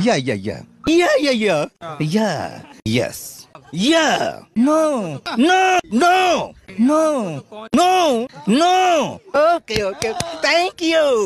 Yeah, yeah, yeah. Yeah, yeah, yeah. Yeah. Yes. Yeah. No. No. No. No. No. No. Okay, okay. Thank you.